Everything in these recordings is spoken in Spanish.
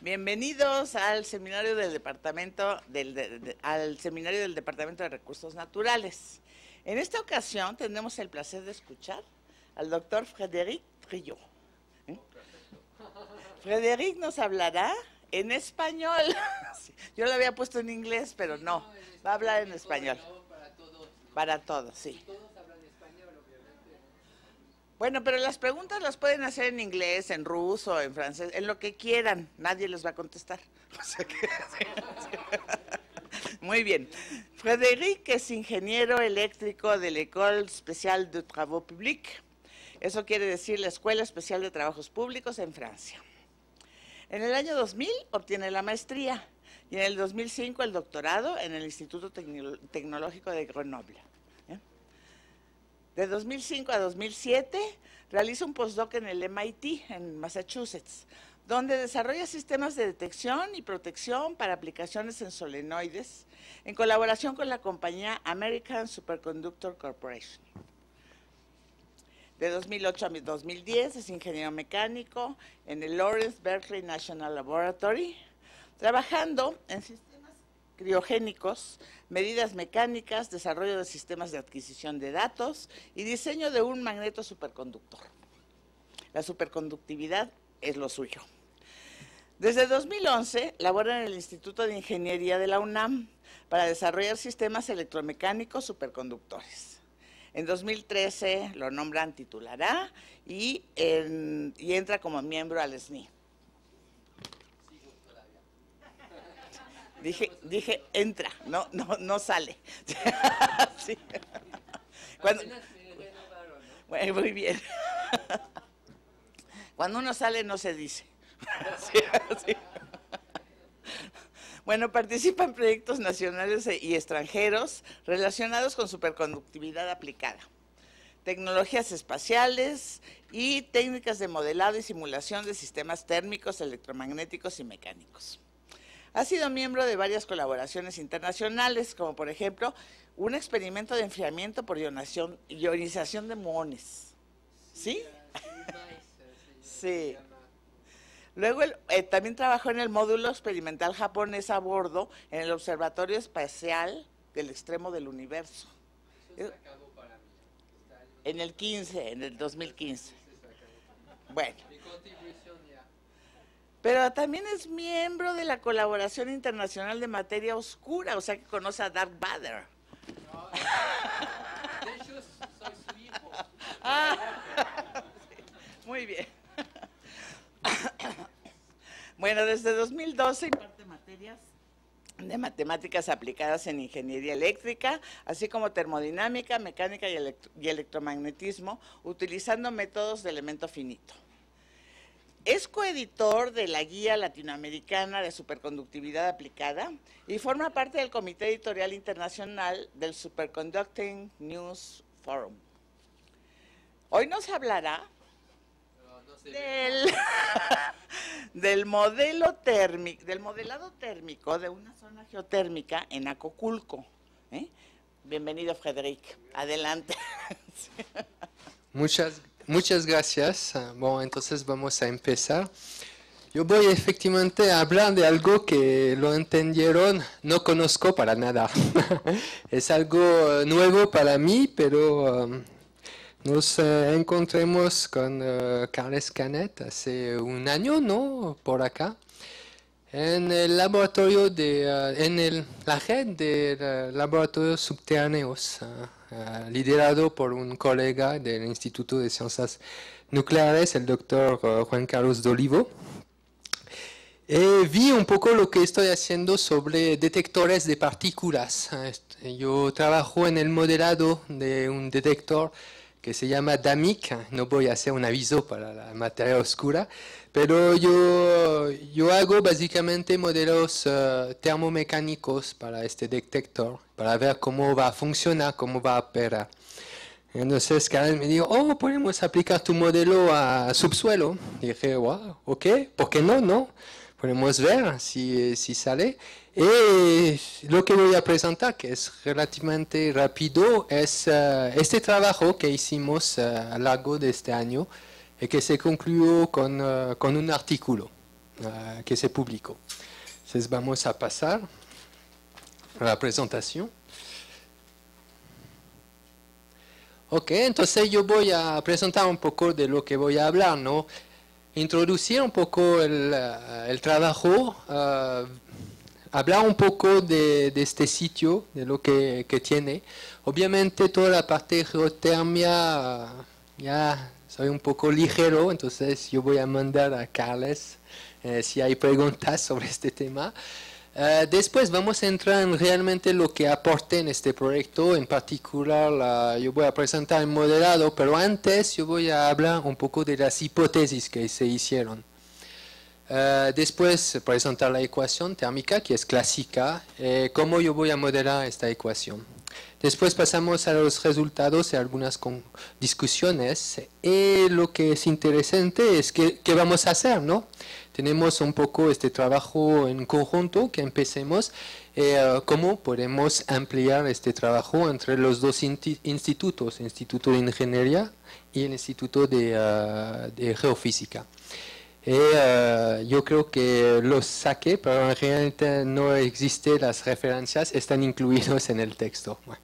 Bienvenidos al seminario del Departamento de Recursos Naturales. En esta ocasión tenemos el placer de escuchar al doctor Frédéric Trillot. Frédéric nos hablará en español. Yo lo había puesto en inglés, pero no, va a hablar en español. Para todos, sí. Bueno, pero las preguntas las pueden hacer en inglés, en ruso, en francés, en lo que quieran. Nadie les va a contestar. O sea que, muy bien. Frédéric es ingeniero eléctrico de l'École Spéciale de Travaux Publics. Eso quiere decir la Escuela Especial de Trabajos Públicos en Francia. En el año 2000 obtiene la maestría y en el 2005 el doctorado en el Instituto Tecnológico de Grenoble. De 2005 a 2007 realiza un postdoc en el MIT, en Massachusetts, donde desarrolla sistemas de detección y protección para aplicaciones en solenoides, en colaboración con la compañía American Superconductor Corporation. De 2008 a 2010 es ingeniero mecánico en el Lawrence Berkeley National Laboratory, trabajando en sistemas criogénicos, medidas mecánicas, desarrollo de sistemas de adquisición de datos y diseño de un magneto superconductor. La superconductividad es lo suyo. Desde 2011 labora en el Instituto de Ingeniería de la UNAM para desarrollar sistemas electromecánicos superconductores. En 2013 lo nombran titular y entra como miembro al SNI. Dije, entra, no sale. Sí. Bueno, muy bien. Cuando uno sale no se dice. Sí, sí. Bueno, participa en proyectos nacionales y extranjeros relacionados con superconductividad aplicada, tecnologías espaciales y técnicas de modelado y simulación de sistemas térmicos, electromagnéticos y mecánicos. Ha sido miembro de varias colaboraciones internacionales, como por ejemplo, un experimento de enfriamiento por ionización de muones. ¿Sí? Sí. Luego también trabajó en el módulo experimental japonés a bordo en el Observatorio Espacial del Extremo del Universo. En el 2015. Bueno. Pero también es miembro de la Colaboración Internacional de Materia Oscura, o sea que conoce a Darth Vader. No, de hecho, soy su hijo. Muy bien. Bueno, desde 2012 imparte materias de matemáticas aplicadas en ingeniería eléctrica, así como termodinámica, mecánica y electromagnetismo, utilizando métodos de elemento finito. Es coeditor de la Guía Latinoamericana de Superconductividad Aplicada y forma parte del Comité Editorial Internacional del Superconducting News Forum. Hoy nos hablará del modelado térmico de una zona geotérmica en Acapulco. Bienvenido, Frédéric. Adelante. Muchas gracias. Bueno, entonces vamos a empezar. Yo voy efectivamente a hablar de algo que lo entendieron, no conozco para nada. Es algo nuevo para mí, pero nos encontramos con Carles Canet hace un año, ¿no? Por acá. En el laboratorio la red de laboratorios subterráneos, liderado por un colega del Instituto de Ciencias Nucleares, el doctor Juan Carlos de Olivo. Vi un poco lo que estoy haciendo sobre detectores de partículas. Yo trabajo en el modelado de un detector que se llama DAMIC. No voy a hacer un aviso para la materia oscura, pero yo hago básicamente modelos termomecánicos para este detector, para ver cómo va a funcionar, cómo va a operar. Entonces Karen me dijo, podemos aplicar tu modelo a subsuelo. Y dije, wow, ok, ¿por qué no? Podemos ver si sale. Y lo que voy a presentar, que es relativamente rápido, es este trabajo que hicimos a lo largo de este año y que se concluyó con un artículo. que se publicó. Entonces vamos a pasar a la presentación. Ok, entonces yo voy a presentar un poco de lo que voy a hablar, ¿no? Introducir un poco el trabajo, hablar un poco de este sitio, de lo que tiene. Obviamente toda la parte de geotermia, ya soy un poco ligero, entonces yo voy a mandar a Carles si hay preguntas sobre este tema. Después vamos a entrar en realmente lo que aporte en este proyecto, en particular yo voy a presentar el modelado, pero antes yo voy a hablar un poco de las hipótesis que se hicieron. Después presentar la ecuación térmica, que es clásica, cómo yo voy a modelar esta ecuación. Después pasamos a los resultados y algunas discusiones, y lo que es interesante es qué vamos a hacer, ¿no? Tenemos un poco este trabajo en conjunto que empecemos, cómo podemos ampliar este trabajo entre los dos institutos, el Instituto de Ingeniería y el Instituto de Geofísica. Yo creo que los saqué, pero en realidad no existen las referencias, están incluidos en el texto. Bueno.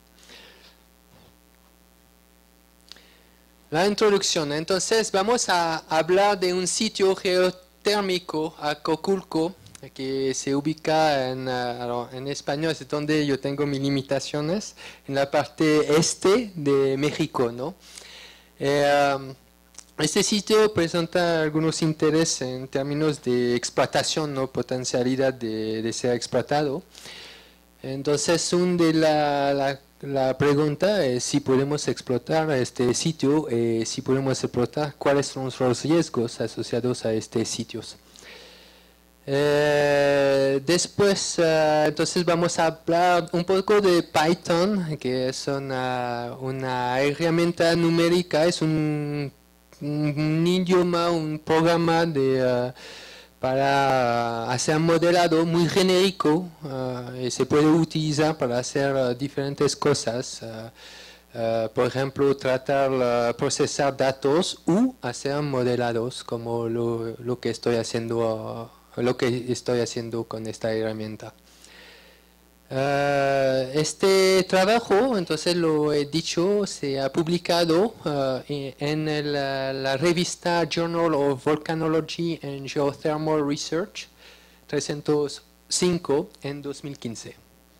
La introducción, entonces vamos a hablar de un sitio geotérmico, Acapulco, que se ubica en español, es donde yo tengo mis limitaciones, en la parte este de México, ¿no? Este sitio presenta algunos intereses en términos de explotación, ¿no? Potencialidad de ser explotado. Entonces, la pregunta es si podemos explotar este sitio, si podemos explotar cuáles son los riesgos asociados a estos sitios. Después, entonces vamos a hablar un poco de Python, que es una herramienta numérica, es un idioma, un programa para hacer modelado muy genérico, y se puede utilizar para hacer diferentes cosas. Por ejemplo, procesar datos u hacer modelados, como lo que estoy haciendo con esta herramienta. Este trabajo, entonces lo he dicho, se ha publicado en la revista Journal of Volcanology and Geothermal Research 305 en 2015.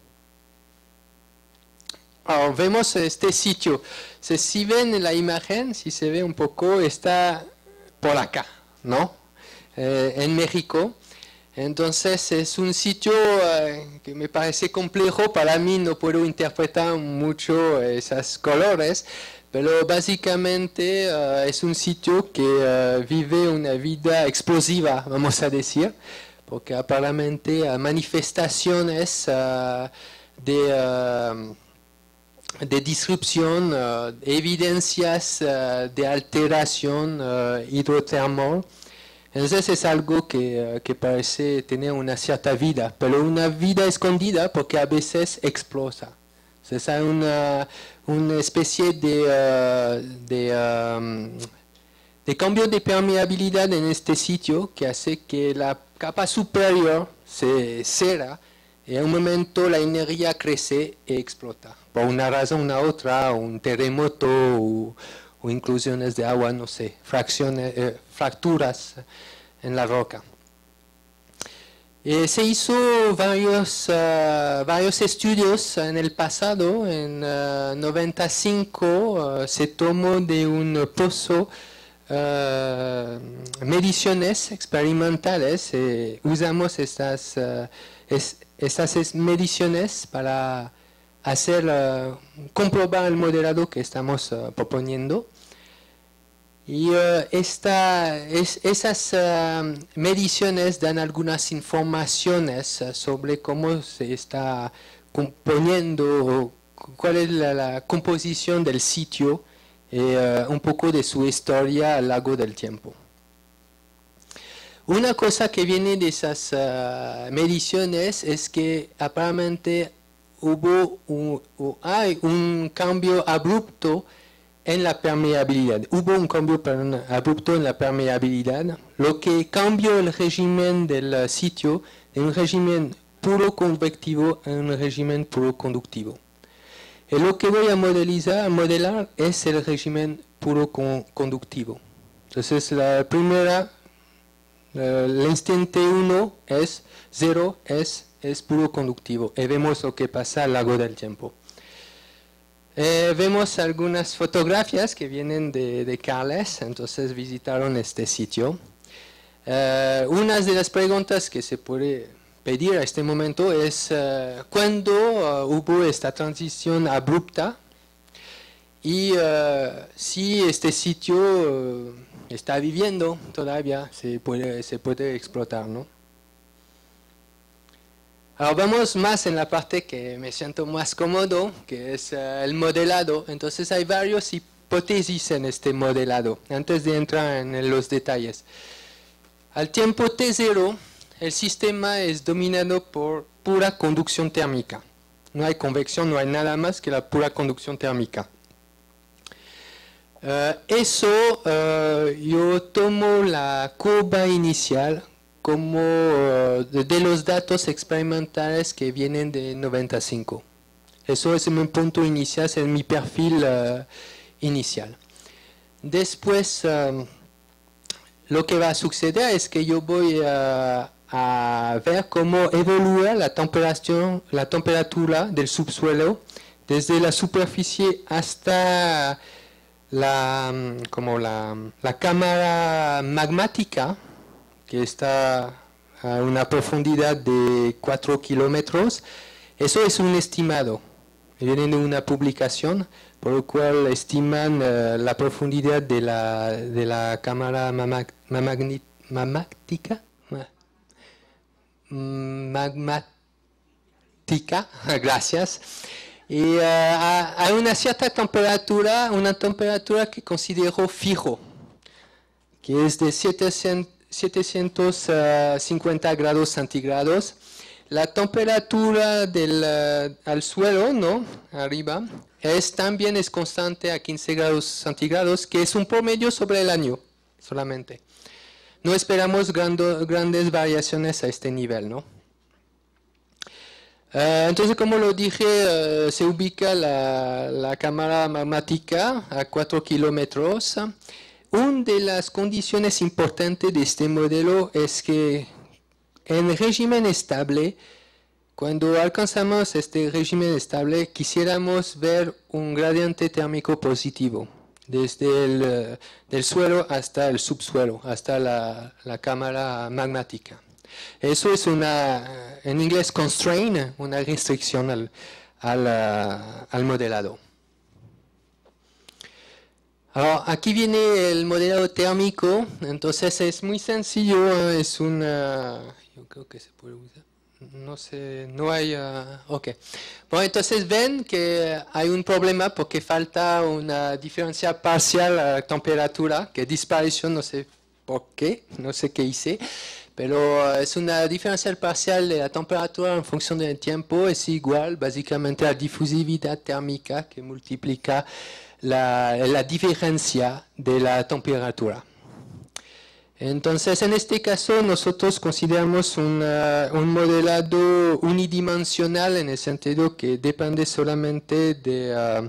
Ahora, vemos este sitio. Si ven la imagen, si se ve un poco, está por acá, ¿no? En México. Entonces es un sitio que me parece complejo, para mí no puedo interpretar mucho esos colores, pero básicamente es un sitio que vive una vida explosiva, vamos a decir, porque aparentemente hay manifestaciones de disrupción, evidencias de alteración hidrotermal. Entonces es algo que parece tener una cierta vida, pero una vida escondida porque a veces explota. Entonces hay una especie de cambio de permeabilidad en este sitio que hace que la capa superior se cierra y en un momento la energía crece y explota. Por una razón u otra, un terremoto o inclusiones de agua, no sé, fracturas en la roca. Se hizo varios estudios en el pasado. En 95 se tomó de un pozo mediciones experimentales. Usamos estas mediciones para comprobar el modelado que estamos proponiendo. Y esas mediciones dan algunas informaciones sobre cómo se está componiendo, cuál es la composición del sitio, un poco de su historia a lo largo del tiempo. Una cosa que viene de esas mediciones es que aparentemente hay un cambio abrupto en la permeabilidad. Hubo un cambio abrupto en la permeabilidad, lo que cambió el régimen del sitio de un régimen puro convectivo a un régimen puro conductivo. Y lo que voy a modelar es el régimen puro conductivo. Entonces la primera, el instante 1 es 0, es puro conductivo. Y vemos lo que pasa a lo largo del tiempo. Vemos algunas fotografías que vienen de Carles, entonces visitaron este sitio. Una de las preguntas que se puede pedir a este momento es cuándo hubo esta transición abrupta y si este sitio está viviendo todavía, se puede explotar, ¿no? Ahora vamos más en la parte que me siento más cómodo, que es el modelado. Entonces hay varias hipótesis en este modelado, antes de entrar en los detalles. Al tiempo T0, el sistema es dominado por pura conducción térmica. No hay convección, no hay nada más que la pura conducción térmica. Yo tomo la curva inicial como de los datos experimentales que vienen de 95. Eso es mi punto inicial, es mi perfil inicial. Después, lo que va a suceder es que yo voy a ver cómo evolúa la temperatura del subsuelo desde la superficie hasta la cámara magmática, que está a una profundidad de 4 kilómetros. Eso es un estimado. Viene de una publicación por lo cual estiman la profundidad de la cámara magmática. Gracias. Y hay una cierta temperatura, una temperatura que considero fijo, que es de 750 grados centígrados. La temperatura al suelo, ¿no? Arriba, también es constante a 15 grados centígrados, que es un promedio sobre el año solamente. No esperamos grandes variaciones a este nivel, ¿no? Entonces, como lo dije, se ubica la cámara magmática a 4 kilómetros. Una de las condiciones importantes de este modelo es que en régimen estable, cuando alcanzamos este régimen estable, quisiéramos ver un gradiente térmico positivo, desde el suelo hasta el subsuelo, hasta la cámara magmática. Eso es en inglés, constraint, una restricción al modelado. Ahora, aquí viene el modelado térmico, entonces es muy sencillo, es yo creo que se puede usar, no sé, no hay, ok. Bueno, entonces ven que hay un problema porque falta una diferencia parcial a la temperatura, que desapareció, no sé por qué, no sé qué hice, pero es una diferencia parcial de la temperatura en función del tiempo, es igual básicamente a la difusividad térmica que multiplica la diferencia de la temperatura. Entonces, en este caso, nosotros consideramos un modelado unidimensional en el sentido que depende solamente de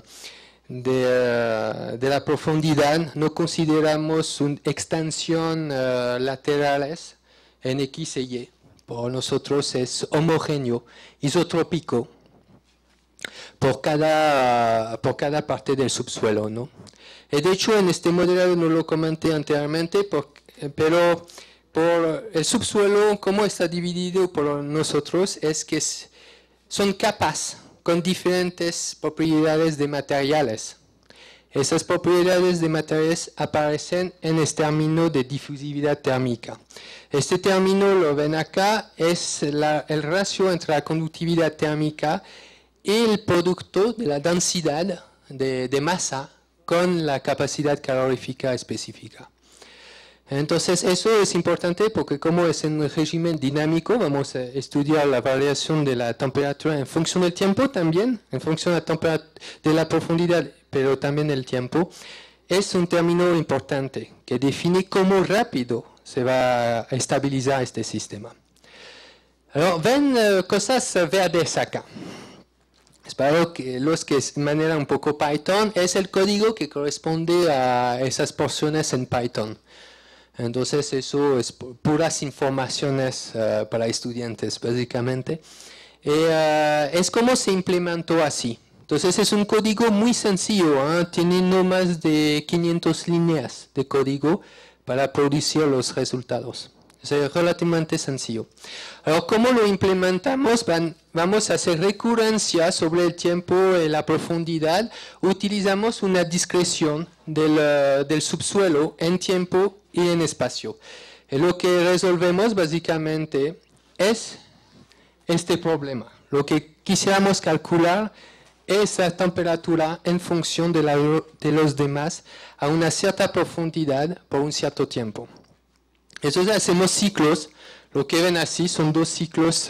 la profundidad. No consideramos una extensión laterales en X y Y. Por nosotros es homogéneo, isotrópico, por cada parte del subsuelo, ¿no? Y de hecho, en este modelado no lo comenté anteriormente, pero por el subsuelo, como está dividido por nosotros, es que son capas con diferentes propiedades de materiales. Esas propiedades de materiales aparecen en el término de difusividad térmica. Este término, lo ven acá, es el ratio entre la conductividad térmica y el producto de la densidad de masa con la capacidad calorífica específica. Entonces, eso es importante porque como es en un régimen dinámico, vamos a estudiar la variación de la temperatura en función del tiempo también, en función de la profundidad, pero también el tiempo, es un término importante que define cómo rápido se va a estabilizar este sistema. Alors, ven cosas verdes acá. Espero que los que manejan un poco Python es el código que corresponde a esas porciones en Python. Entonces eso es puras informaciones para estudiantes básicamente. Es como se implementó así. Entonces es un código muy sencillo, tiene no más de 500 líneas de código para producir los resultados. Es relativamente sencillo. Ahora, ¿cómo lo implementamos? Vamos a hacer recurrencia sobre el tiempo y la profundidad. Utilizamos una discreción del subsuelo en tiempo y en espacio. Y lo que resolvemos básicamente es este problema. Lo que quisiéramos calcular es la temperatura en función de los demás a una cierta profundidad por un cierto tiempo. Entonces hacemos ciclos, lo que ven así son dos ciclos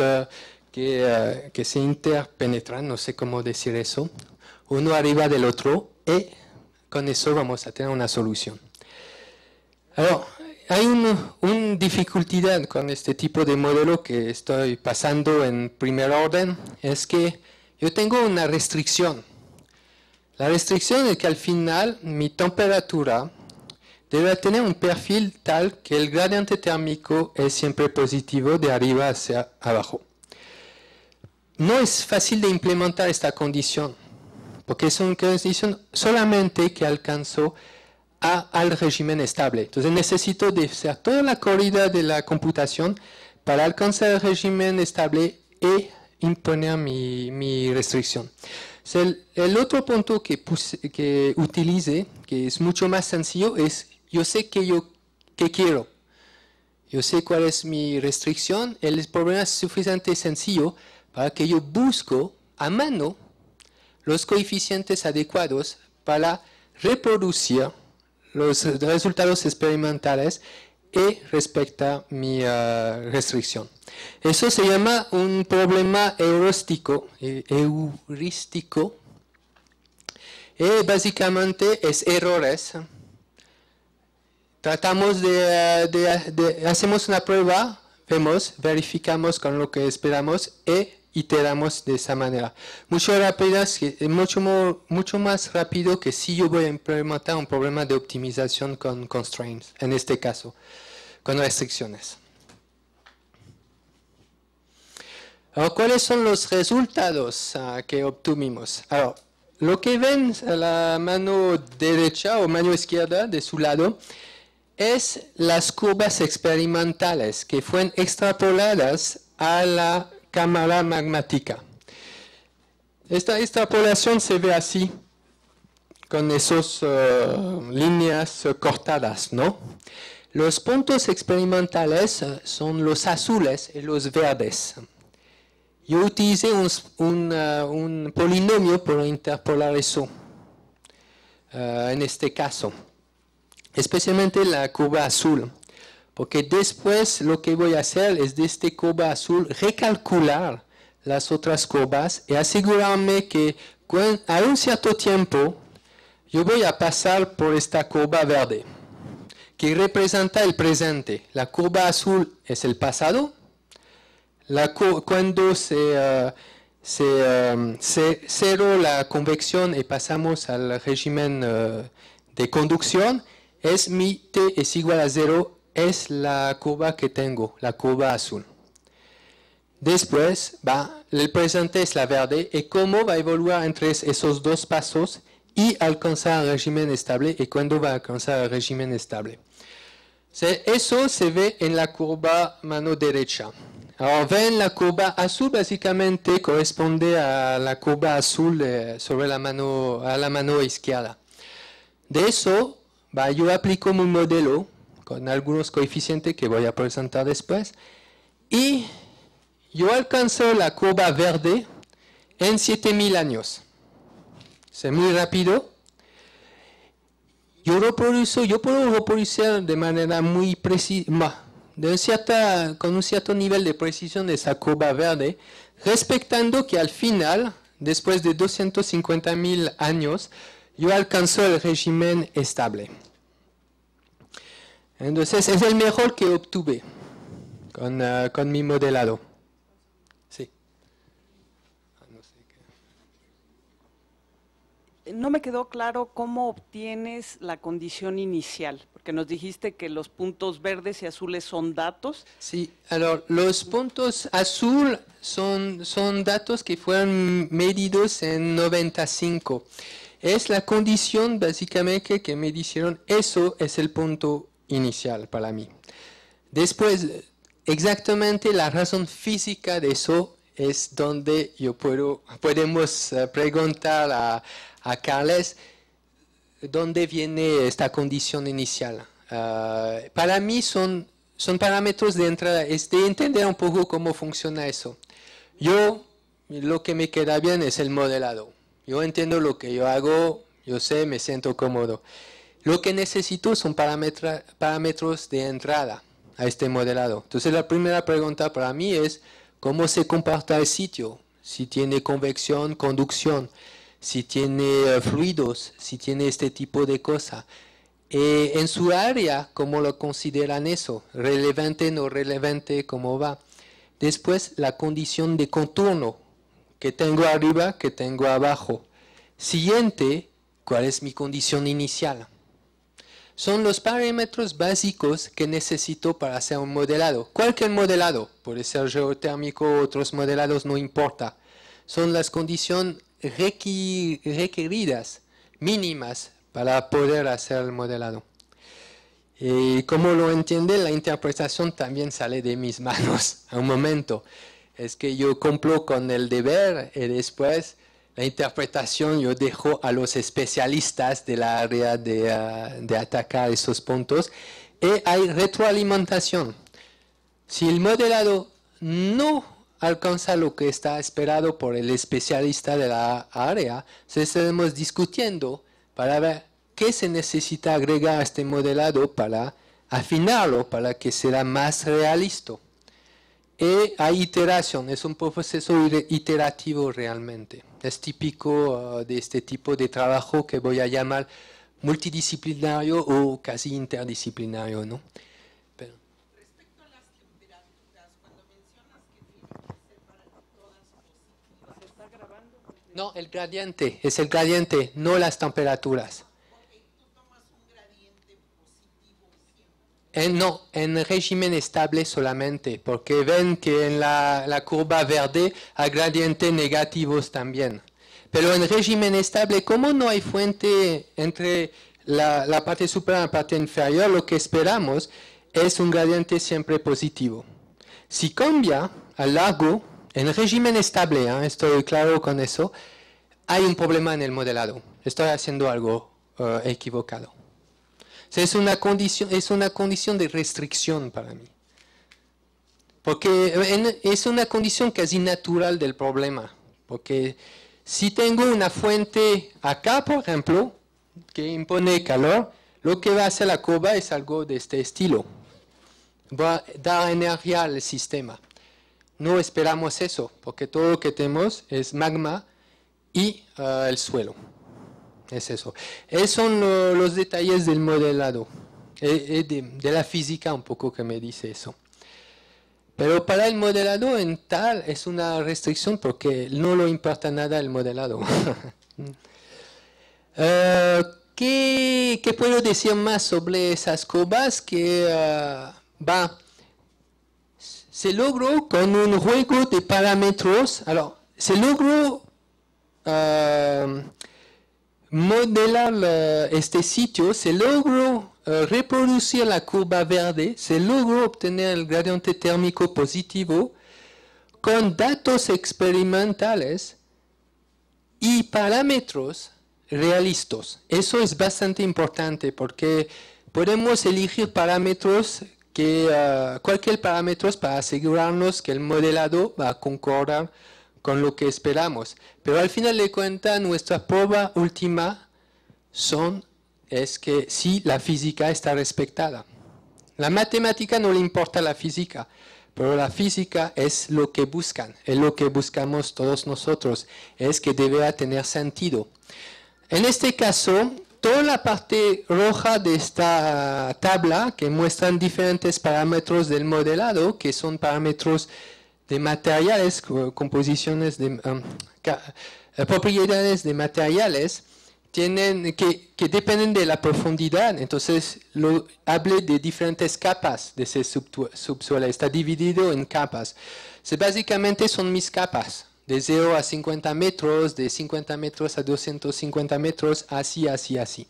que se interpenetran, no sé cómo decir eso, uno arriba del otro, y con eso vamos a tener una solución. Ahora, hay una dificultad con este tipo de modelo que estoy pasando en primer orden, es que yo tengo una restricción. La restricción es que al final mi temperatura debe tener un perfil tal que el gradiente térmico es siempre positivo de arriba hacia abajo. No es fácil de implementar esta condición, porque es una condición solamente que alcanzo al régimen estable. Entonces necesito de hacer toda la corrida de la computación para alcanzar el régimen estable y imponer mi restricción. El otro punto que utilice, que es mucho más sencillo, es yo sé qué quiero. Yo sé cuál es mi restricción. El problema es suficientemente sencillo para que yo busco a mano los coeficientes adecuados para reproducir los resultados experimentales y respetar mi restricción. Eso se llama un problema heurístico. Y básicamente es errores. Tratamos hacemos una prueba, verificamos con lo que esperamos y iteramos de esa manera. Mucho más rápido que si yo voy a implementar un problema de optimización con constraints, en este caso, con restricciones. Ahora, ¿cuáles son los resultados que obtuvimos? Ahora, lo que ven a la mano derecha o mano izquierda de su lado es las curvas experimentales que fueron extrapoladas a la cámara magmática. Esta extrapolación se ve así, con esas líneas cortadas, ¿no? Los puntos experimentales son los azules y los verdes. Yo utilicé un polinomio para interpolar eso, en este caso. Especialmente la curva azul, porque después lo que voy a hacer es de esta curva azul recalcular las otras curvas y asegurarme que a un cierto tiempo yo voy a pasar por esta curva verde, que representa el presente. La curva azul es el pasado, cuando cero la convección y pasamos al régimen de conducción, es mi t es igual a 0, es la curva que tengo, la curva azul. Después, el presente es la verde, y cómo va a evoluir entre esos dos pasos y alcanzar el régimen estable, y cuándo va a alcanzar el régimen estable. Eso se ve en la curva mano derecha. Ahora ven la curva azul, básicamente corresponde a la curva azul sobre a la mano izquierda. De eso, yo aplico un modelo con algunos coeficientes que voy a presentar después y yo alcanzo la curva verde en 7000 años. Es muy rápido. Yo puedo reproducir de manera muy precisa, con un cierto nivel de precisión de esa curva verde, respetando que al final, después de 250.000 años, yo alcanzo el régimen estable. Entonces es el mejor que obtuve con mi modelado. Sí. No me quedó claro cómo obtienes la condición inicial, porque nos dijiste que los puntos verdes y azules son datos. Sí, los puntos azul son datos que fueron medidos en 95. Es la condición básicamente que me dijeron, eso es el punto inicial para mí. Después, exactamente la razón física de eso es donde podemos preguntar a Carles dónde viene esta condición inicial. Para mí son parámetros de entrada, es de entender un poco cómo funciona eso. Lo que me queda bien es el modelado. Yo entiendo lo que yo hago, yo sé, me siento cómodo. Lo que necesito son parámetros de entrada a este modelado. Entonces la primera pregunta para mí es cómo se comporta el sitio, si tiene convección, conducción, si tiene fluidos, si tiene este tipo de cosas. En su área, ¿cómo lo consideran eso? ¿Relevante, no relevante? ¿Cómo va? Después, la condición de contorno, que tengo arriba, que tengo abajo. Siguiente, ¿cuál es mi condición inicial? Son los parámetros básicos que necesito para hacer un modelado. Cualquier modelado, puede ser geotérmico, otros modelados, no importa. Son las condiciones requeridas, mínimas, para poder hacer el modelado. Y como lo entiende, la interpretación también sale de mis manos a un momento. Es que yo cumplo con el deber y después la interpretación yo dejo a los especialistas del área de atacar esos puntos. Y hay retroalimentación. Si el modelado no alcanza lo que está esperado por el especialista de la área, estaremos discutiendo para ver qué se necesita agregar a este modelado para afinarlo, para que sea más realista. Y hay iteración, es un proceso iterativo realmente. Es típico de este tipo de trabajo que voy a llamar multidisciplinario o casi interdisciplinario, ¿no? Respecto a las temperaturas, cuando mencionas que tienen que ser para todas positivas. ¿Se está grabando? No, el gradiente, es el gradiente, no las temperaturas. No, en régimen estable solamente, porque ven que en la curva verde hay gradientes negativos también. Pero en régimen estable, como no hay fuente entre la parte superior y la parte inferior, lo que esperamos es un gradiente siempre positivo. Si cambia a largo, en régimen estable, estoy claro con eso, hay un problema en el modelado. Estoy haciendo algo equivocado. Es una condición de restricción para mí. Porque es una condición casi natural del problema. Porque si tengo una fuente acá, por ejemplo, que impone calor, lo que va a hacer la curva es algo de este estilo. Va a dar energía al sistema. No esperamos eso, porque todo lo que tenemos es magma y el suelo. Es eso. Esos son los detalles del modelado, de la física un poco que me dice eso. Pero para el modelado en tal es una restricción porque no le importa nada el modelado. ¿Qué puedo decir más sobre esas curvas? Se logró con un juego de parámetros. Se logró modelar este sitio, se logró reproducir la curva verde, se logró obtener el gradiente térmico positivo con datos experimentales y parámetros realistas. Eso es bastante importante porque podemos elegir parámetros cualquier parámetro para asegurarnos que el modelado va a concordar con lo que esperamos. Pero al final de cuentas, nuestra prueba última es que sí, la física está respetada. La matemática no le importa la física, pero la física es lo que buscan, es lo que buscamos todos nosotros, es que debe tener sentido. En este caso, toda la parte roja de esta tabla que muestran diferentes parámetros del modelado, que son parámetros de materiales, composiciones de propiedades de materiales, que dependen de la profundidad. Entonces, hablé de diferentes capas de ese subsuelo. Está dividido en capas. Básicamente son mis capas. De 0 a 50 metros, de 50 metros a 250 metros, así, así, así.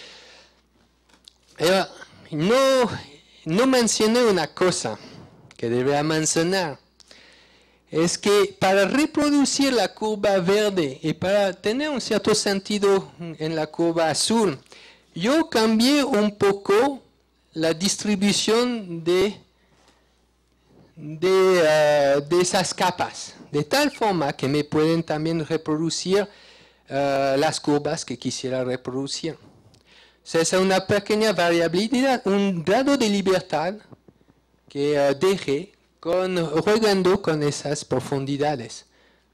No mencioné una cosa que debería mencionar. Es que para reproducir la curva verde y para tener un cierto sentido en la curva azul, yo cambié un poco la distribución de esas capas, de tal forma que me pueden también reproducir las curvas que quisiera reproducir. O sea, es una pequeña variabilidad, un grado de libertad que dejé jugando con esas profundidades.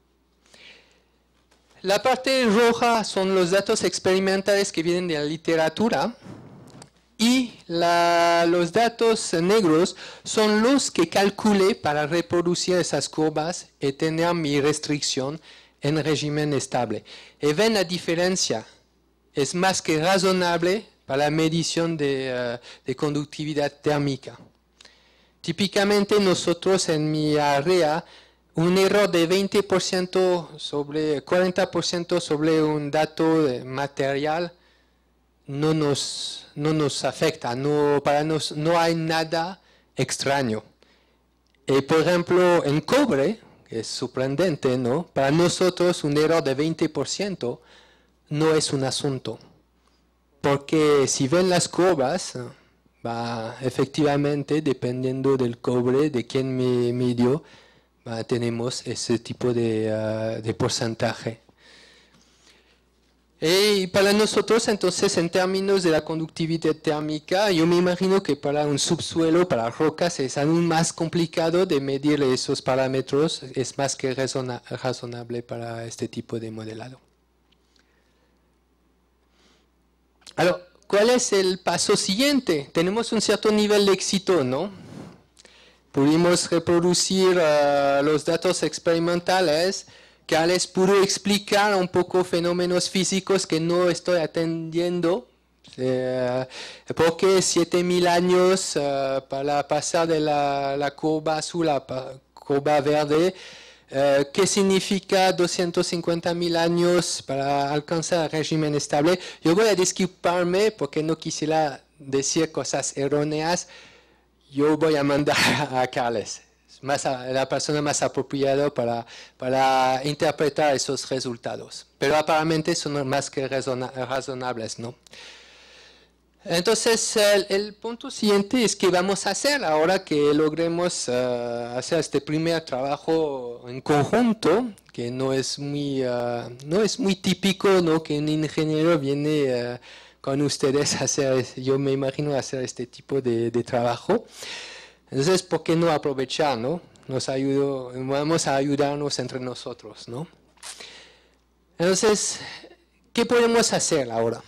La parte roja son los datos experimentales que vienen de la literatura. Y los datos negros son los que calculé para reproducir esas curvas y tener mi restricción en régimen estable. Y ven la diferencia. Es más que razonable para la medición de conductividad térmica. Típicamente nosotros en mi área, un error de 20% sobre 40% sobre un dato material no nos afecta, para nos no hay nada extraño. Por ejemplo, en cobre, que es sorprendente, ¿no? Para nosotros un error de 20% no es un asunto. Porque si ven las curvas, efectivamente, dependiendo del cobre, de quién me midió, tenemos ese tipo de porcentaje. Y para nosotros, entonces, en términos de la conductividad térmica, yo me imagino que para un subsuelo, para rocas, es aún más complicado de medir esos parámetros, es más que razonable para este tipo de modelado. Ahora, ¿cuál es el paso siguiente? Tenemos un cierto nivel de éxito, ¿no? Pudimos reproducir los datos experimentales, que les pudo explicar un poco fenómenos físicos que no estoy atendiendo, porque 7000 años para pasar de la curva azul a la curva verde, ¿qué significa 250.000 años para alcanzar el régimen estable? Yo voy a disculparme porque no quisiera decir cosas erróneas. Yo voy a mandar a Carles, la persona más apropiada para interpretar esos resultados. Pero aparentemente son más que razonables, ¿no? Entonces, el punto siguiente es qué vamos a hacer ahora que logremos hacer este primer trabajo en conjunto, que no es muy típico, ¿no? Que un ingeniero viene con ustedes a hacer, yo me imagino, hacer este tipo de trabajo. Entonces, ¿por qué no aprovechar, no? Vamos a ayudarnos entre nosotros, ¿no? Entonces, ¿qué podemos hacer ahora?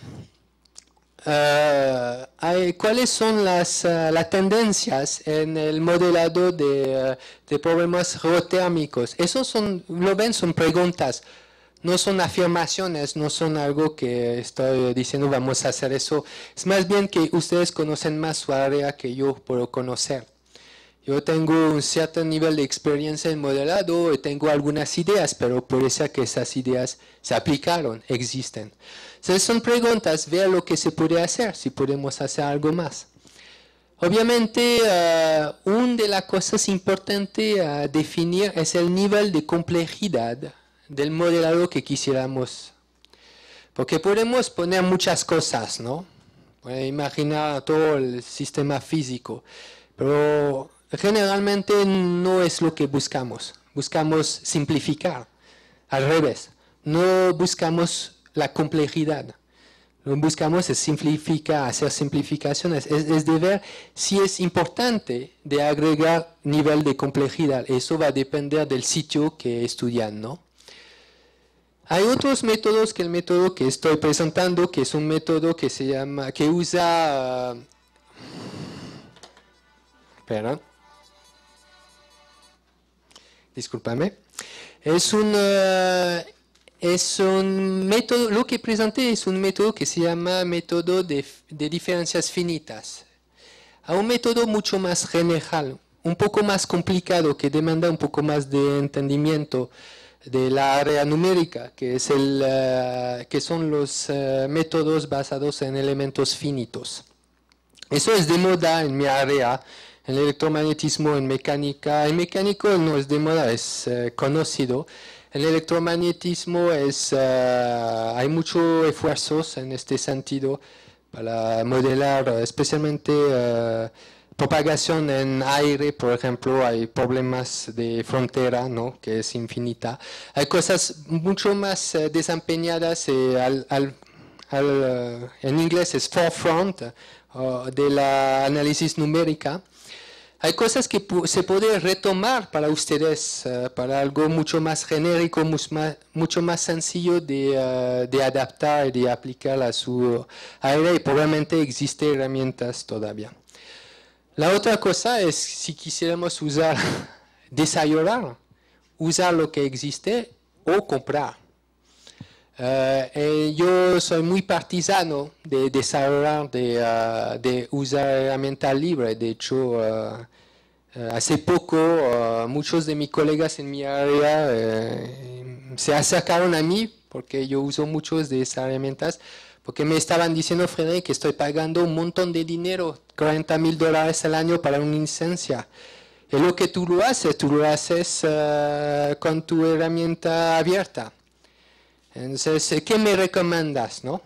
¿Cuáles son las tendencias en el modelado de problemas geotérmicos? Lo ven, son preguntas, no son afirmaciones, no son algo que estoy diciendo vamos a hacer eso. Es más bien que ustedes conocen más su área que yo puedo conocer. Yo tengo un cierto nivel de experiencia en modelado y tengo algunas ideas, pero puede ser que esas ideas se aplicaron, existen. Entonces son preguntas, ver lo que se puede hacer, si podemos hacer algo más. Obviamente, una de las cosas importantes a definir es el nivel de complejidad del modelado que quisiéramos. Porque podemos poner muchas cosas, ¿no? Pueden imaginar todo el sistema físico, pero generalmente no es lo que buscamos. Buscamos simplificar, al revés. No buscamos la complejidad. Lo que buscamos es simplificar, hacer simplificaciones. Es de ver si es importante de agregar nivel de complejidad. Eso va a depender del sitio que estudian, ¿no? Hay otros métodos que el método que estoy presentando, que es un método que se llama, que usa, espera, discúlpame, es un método, lo que presenté es un método que se llama método de diferencias finitas. Hay un método mucho más general, un poco más complicado, que demanda un poco más de entendimiento de la área numérica, que son los métodos basados en elementos finitos. Eso es de moda en mi área, en el electromagnetismo, en mecánica. En mecánico no es de moda, es conocido. En el electromagnetismo hay muchos esfuerzos en este sentido para modelar especialmente propagación en aire, por ejemplo. Hay problemas de frontera, ¿no?, que es infinita. Hay cosas mucho más desempeñadas en inglés es forefront de la análisis numérica. Hay cosas que se pueden retomar para ustedes, para algo mucho más genérico, mucho más sencillo de adaptar y de aplicar a su área, y probablemente existen herramientas todavía. La otra cosa es, si quisiéramos desarrollar, usar lo que existe o comprar. Yo soy muy partisano de desarrollar, de usar herramientas libres. De hecho, hace poco muchos de mis colegas en mi área se acercaron a mí porque yo uso muchas de esas herramientas, porque me estaban diciendo, Frédéric, que estoy pagando un montón de dinero, $40,000 al año para una licencia. Y lo que tú lo haces con tu herramienta abierta. Entonces, ¿qué me recomiendas, no?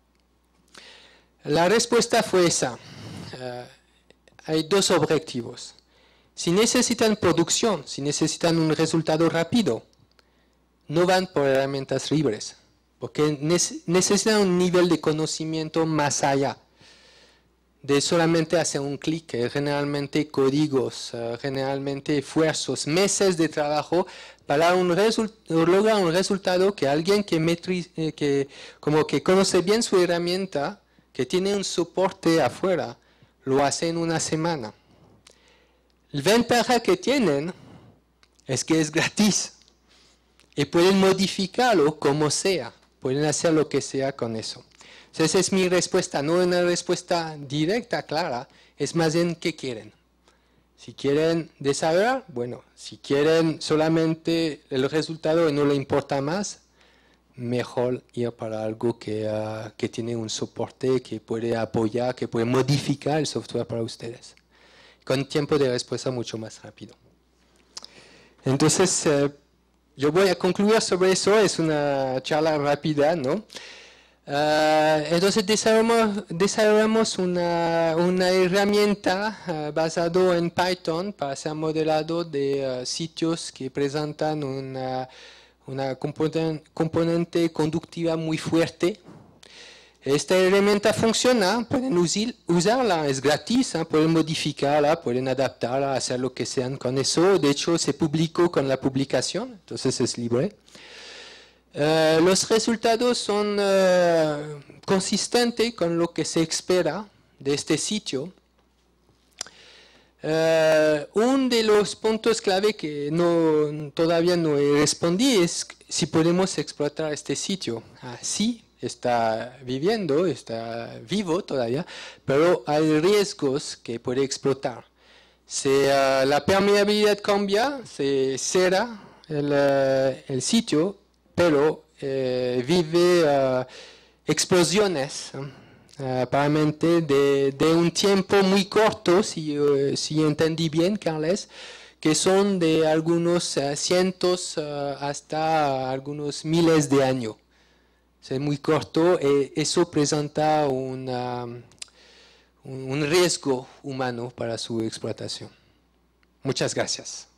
La respuesta fue esa. Hay dos objetivos. Si necesitan producción, si necesitan un resultado rápido, no van por herramientas libres, porque necesitan un nivel de conocimiento más allá de solamente hacer un clic, generalmente códigos, generalmente esfuerzos, meses de trabajo para lograr un resultado que alguien que conoce bien su herramienta, que tiene un soporte afuera, lo hace en una semana. La ventaja que tienen es que es gratis y pueden modificarlo como sea, pueden hacer lo que sea con eso. Esa es mi respuesta, no una respuesta directa, clara, es más bien qué quieren. Si quieren desarrollar, bueno, si quieren solamente el resultado y no le importa más, mejor ir para algo que tiene un soporte, que puede apoyar, que puede modificar el software para ustedes, con tiempo de respuesta mucho más rápido. Entonces, yo voy a concluir sobre eso, es una charla rápida, ¿no? Entonces desarrollamos una herramienta basada en Python para hacer modelado de sitios que presentan una componente conductiva muy fuerte. Esta herramienta funciona, pueden usarla, es gratis, pueden modificarla, pueden adaptarla, hacer lo que sean con eso. De hecho, se publicó con la publicación, entonces es libre. Los resultados son consistentes con lo que se espera de este sitio. Uno de los puntos clave que todavía no respondí es si podemos explotar este sitio. Sí, está viviendo, está vivo todavía, pero hay riesgos que puede explotar. Si la permeabilidad cambia, se cierra el sitio, pero vive explosiones, aparentemente de un tiempo muy corto, si entendí bien, Carles, que son de algunos cientos hasta algunos miles de años. Es muy corto y eso presenta un riesgo humano para su explotación. Muchas gracias.